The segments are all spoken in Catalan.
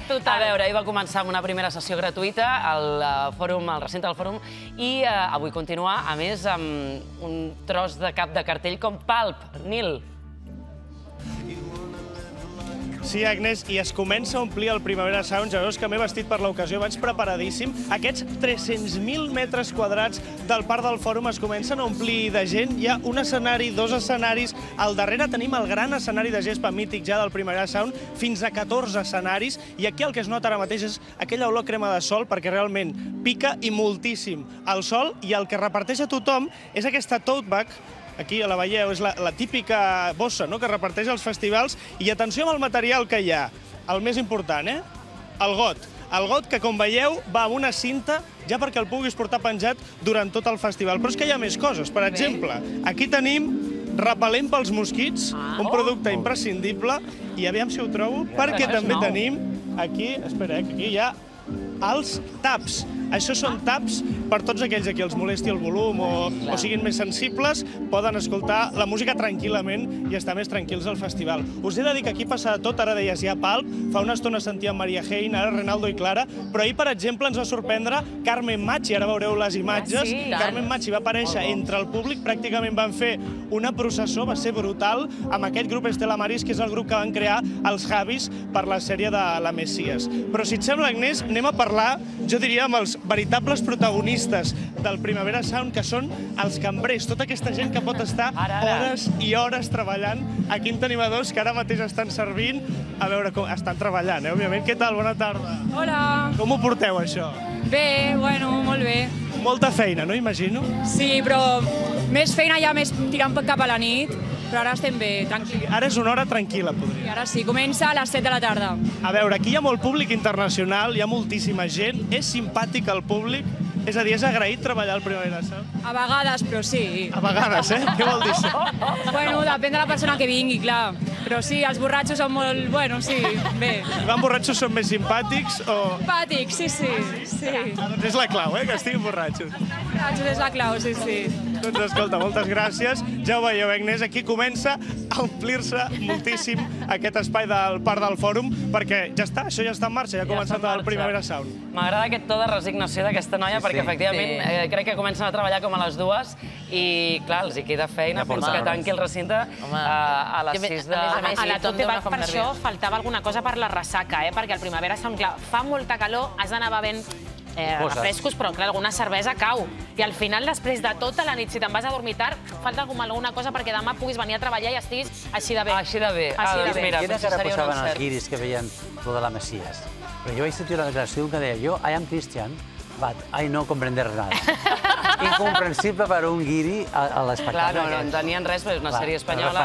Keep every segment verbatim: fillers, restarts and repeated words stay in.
A veure, ahir va començar amb una primera sessió gratuïta al fòrum, al recinte del fòrum, i avui continua, a més, amb un tros de cap de cartell com Pulp. Nil. Sí, Agnès, i es comença a omplir el Primavera Sound. Ja veus que m'he vestit per l'ocasió, vaig preparadíssim. Aquests tres-cents mil metres quadrats del Parc del Fòrum es comencen a omplir de gent. Hi ha un escenari, dos escenaris. Al darrere tenim el gran escenari de gespa mític ja del Primavera Sound, fins a catorze escenaris. I aquí el que es nota ara mateix és aquella olor crema de sol, perquè realment pica i moltíssim el sol, i el que reparteix a tothom és aquesta tote bag. Aquí la veieu, és la, la típica bossa, no?, que reparteix als festivals. I atenció amb el material que hi ha. El més important, eh? El got. El got que, com veieu, va amb una cinta ja perquè el puguis portar penjat durant tot el festival. Però és que hi ha més coses. Per exemple, aquí tenim repel·lent pels mosquits, un producte imprescindible. I aviam si ho trobo, perquè també tenim aquí, espera, que aquí hi ha els taps. Això són taps per tots aquells a qui els molesti el volum o, o siguin més sensibles, poden escoltar la música tranquil·lament i estar més tranquils al festival. Us he de dir que aquí passa de tot, ara deies ja Pulp, fa una estona sentíem Maria Hein, ara Renaldo i Clara, però ahir, per exemple, ens va sorprendre Carmen Machi, ara veureu les imatges. Ah, sí? Carmen Machi va aparèixer entre el públic, pràcticament van fer una processó, va ser brutal, amb aquest grup Estela Maris, que és el grup que van crear els Javis per la sèrie de La Messias. Però si et sembla, Agnès, anem a parlar, jo diria, amb els veritables protagonistes del Primavera Sound, que són els cambrers, tota aquesta gent que pot estar hores i hores treballant. Aquí en tenim a dos que ara mateix estan servint, a veure com estan treballant, eh, òbviament. Què tal? Bona tarda. Hola. Com ho porteu, això? Bé, bueno, molt bé. Molta feina, no, imagino? Sí, però més feina ja més tirant cap a la nit, però ara estem bé, tranquil·li. Ara és una hora tranquil·la, podria. I ara sí, comença a les set de la tarda. A veure, aquí hi ha molt públic internacional, hi ha moltíssima gent, és simpàtic el públic, és a dir, és agraït treballar al Primavera Sound? A vegades, però sí. A vegades, eh? Què vol dir això? Bueno, depèn de la persona que vingui, clar. Però sí, els borratxos són molt... Bueno, sí, bé. Els van borratxos són més simpàtics o...? Simpàtics, sí, sí. sí. Ah, doncs és la clau, eh? Que estiguin borratxos. Borratxos és la clau, sí, sí. Doncs escolta, moltes gràcies. Ja ho veieu, Agnès, aquí comença a omplir-se moltíssim aquest espai del Parc del Fòrum, perquè ja està, això ja està en marxa, ja ha començat el Primavera Sound. M'agrada aquest to de resignació d'aquesta noia, perquè efectivament crec que comencen a treballar com a les dues i, clar, els hi queda feina fins que tanqui el recinte a les sis de... A la Tote Bag per això faltava alguna cosa per la ressaca, perquè el Primavera Sound, clar, fa molta calor, has d'anar bevent refrescos, però clar, alguna cervesa cau. I al final, després de tota la nit, si te'n vas a dormir tard, falta alguna cosa perquè demà puguis venir a treballar i estiguis així de bé. Així de bé. Quina cara posaven els guiris que veien lo de la Messias? Però jo vaig sentir una declaració que deia, jo, I am Christian, but I no comprender nada. Incomprensible per un guiri a l'espectacle. Clar, no, no entenien res, però és una sèrie espanyola.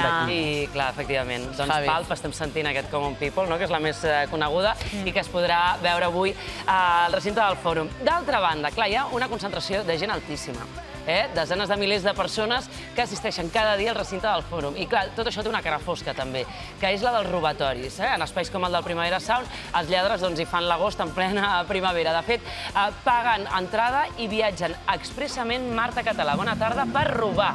I, clar, efectivament, doncs Pulp, estem sentint aquest Common People, que és la més coneguda i que es podrà veure avui al recinte del Fòrum. D'altra banda, clar, hi ha una concentració de gent altíssima. Desenes de milers de persones que assisteixen cada dia al recinte del Fòrum. I clar, tot això té una cara fosca també, que és la dels robatoris. En espais com el del Primavera Sound, els lladres hi fan l'agost en plena primavera. De fet, paguen entrada i viatgen expressament, Marta Català, bona tarda, per robar.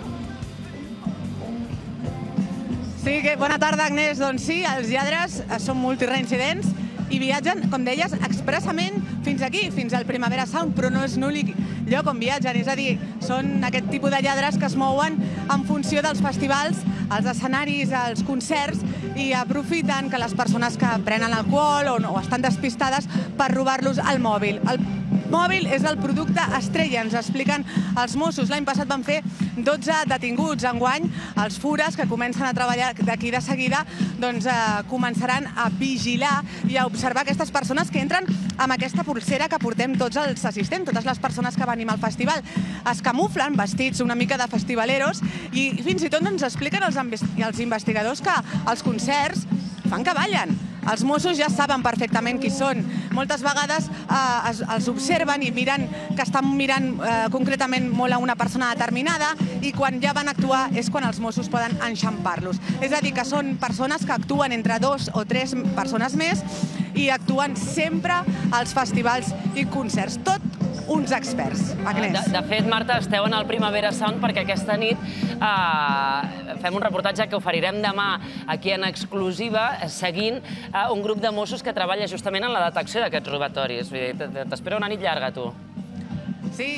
Sí, bona tarda, Agnès. Doncs sí, els lladres són multireincidents i viatgen, com deies, expressament fins aquí, fins al Primavera Sound, però no és l'únic lloc on viatgen. És a dir, són aquest tipus de lladres que es mouen en funció dels festivals, els escenaris, els concerts, i aprofiten que les persones que prenen alcohol o estan despistades per robar-los el mòbil. El mòbil és el producte estrella, ens expliquen els Mossos. L'any passat van fer dotze detinguts. Enguany, els fures que comencen a treballar d'aquí de seguida doncs començaran a vigilar i a observar aquestes persones que entren amb aquesta pulsera que portem tots els assistents, totes les persones que venim al festival. Es camuflen vestits una mica de festivaleros i fins i tot ens expliquen els investigadors que els concerts fan que ballen. Els Mossos ja saben perfectament qui són. Moltes vegades els observen i miren que estan mirant concretament molt a una persona determinada i quan ja van actuar és quan els Mossos poden enxampar-los. És a dir, que són persones que actuen entre dos o tres persones més i actuen sempre als festivals i concerts. Tot uns experts, Agnès. De fet, Marta, esteu en el Primavera Sound perquè aquesta nit fem un reportatge que oferirem demà aquí en exclusiva, seguint un grup de Mossos que treballa justament en la detecció d'aquests robatoris. T'espera una nit llarga, tu. Sí.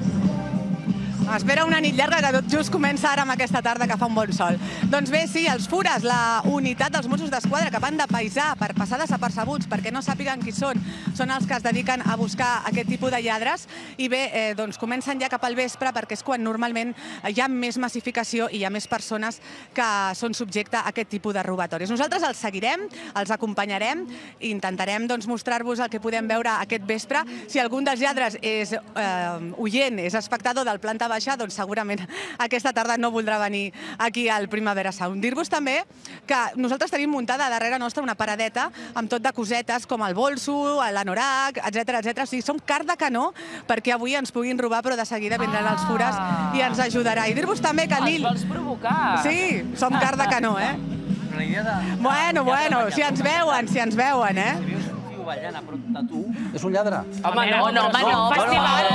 Espera una nit llarga que tot just comença ara amb aquesta tarda que fa un bon sol. Doncs bé, sí, els Fures, la unitat dels Mossos d'Esquadra que van de paisà per passar desapercebuts perquè no sàpiguen qui són, són els que es dediquen a buscar aquest tipus de lladres i bé, doncs comencen ja cap al vespre perquè és quan normalment hi ha més massificació i hi ha més persones que són subjecte a aquest tipus de robatoris. Nosaltres els seguirem, els acompanyarem i intentarem mostrar-vos el que podem veure aquest vespre. Si algun dels lladres és oient, és espectador del planta baixa, doncs segurament aquesta tarda no voldrà venir aquí al Primavera Sound. Dir-vos també que nosaltres tenim muntada darrere nostra una paradeta amb tot de cosetes com el bolso, l'anorac, etcètera, etcètera. O sigui, som car de canó perquè avui ens puguin robar, però de seguida vindran els Fures i ens ajudarà. I dir-vos també que Nil... Els vols provocar? Sí, som car de canó, eh? Bueno, bueno, si ens veuen, si ens veuen, eh? ballant a prop de tu, és un lladre. Home, no, no, home, no. Festival,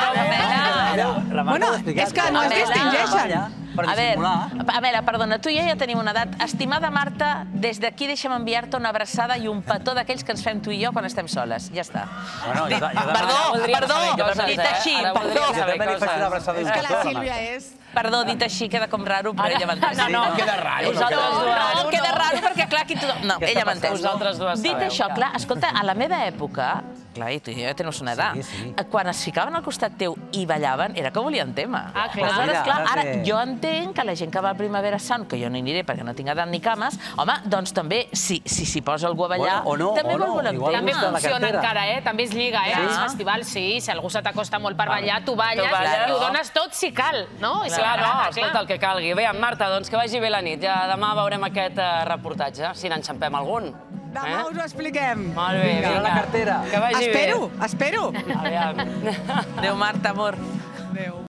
la Bueno, és que no es distingeixen. A veure, a veure, perdona, tu i jo ja tenim una edat. Estimada Marta, des d'aquí deixa'm enviar-te una abraçada i un petó d'aquells que ens fem tu i jo quan estem soles. Ja està. Perdó, perdó, dit així, perdó. És que la Sílvia és... Perdó, dit així, queda com raro, però ella m'entén. No, no, queda raro. No, queda raro perquè, clar, aquí tothom... No, ella m'entén. Vosaltres dues Dit això, clar, escolta, a la meva època, clar, i tu i jo ja tens una edat, quan es ficaven al costat teu i ballaven, era que volien tema. Ah, clar. Aleshores, clar, ara jo entenc que la gent que va al Primavera Sound, que jo no hi aniré perquè no tinc edat ni cames, home, doncs també, si s'hi posa algú a ballar, també vol voler tema. També funciona encara, eh? També es lliga, eh? Als festivals, sí, si algú se t'acosta molt per ballar, tu balles i ho dones tot si cal, no? Clar, no, escolta, el que calgui. Bé, Marta, doncs que vagi bé la nit. Ja demà veurem aquest reportatge, si n'enxampem algun. Demà us ho expliquem. Molt bé, vinga. la cartera. Que vagi bé. Espero, espero. Aviam. Adéu, Marta, amor. Adéu.